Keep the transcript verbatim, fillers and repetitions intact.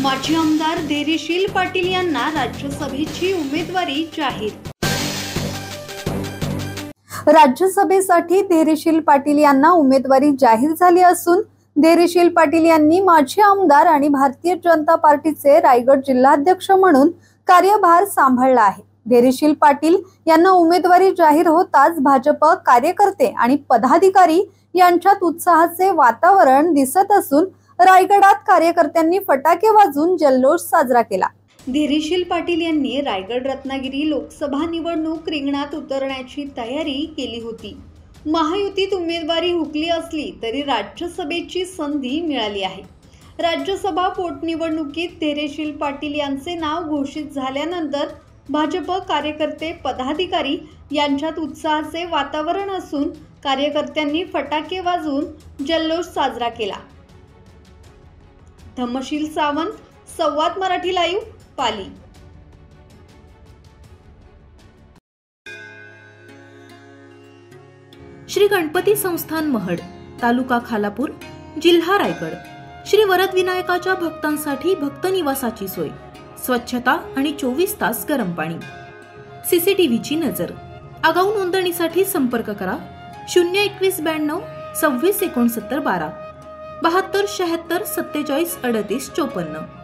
माजी आमदार धैर्यशील पाटील यांना राज्यसभेची उमेदवारी जाहीर। राज्यसभेसाठी धैर्यशील पाटील यांना उमेदवारी जाहीर झाली असून धैर्यशील पाटील यांनी माजी आमदार आणि भारतीय जनता पार्टीचे रायगड जिल्हाध्यक्ष म्हणून कार्यभार सांभाळला आहे। धैर्यशील पाटील यांना उमेदवारी जाहीर होताच भाजप कार्यकर्ते आणि पदाधिकारी यांच्यात उत्साहाचे वातावरण दिसत असून रायगडात कार्यकर्त्यांनी फटाके वाजवून जल्लोष साजरा केला। धैर्यशील पाटील यांनी रायगड रत्नागिरी लोकसभा निवडणूक रिंगणात उतरण्याची तयारी केली होती। महायुतीत उमेदवारी हुकली असली तरी राज्यसभेची संधी मिळाली आहे। राज्यसभा पोटनिवडणुकीत धैर्यशील पाटील यांचे नाव घोषित झाल्यानंतर भाजप कार्यकर्ते पदाधिकारी यांच्यात उत्साहाचे वातावरण असून कार्यकर्त्यांनी फटाके वाजवून जल्लोष साजरा केला। धम्मशील सावंत, संवाद मराठी लाईव्ह, पाली। श्री गणपती संस्थान महड, तालुका खालापूर, जिल्हा रायगड। श्री वरद विनायकाच्या भक्तांसाठी भक्त निवासाची सोय, स्वच्छता आणि चोवीस तास गरम पाणी, सीसीटीव्हीची नजर। आगाऊ नोंदणीसाठी संपर्क करा शून्य एकवीस ब्याण्णव सव्वीस एकोणसत्तर बारा बहात्तर शहात्तर सत्तेचाळीस अडतीस चोपन्न।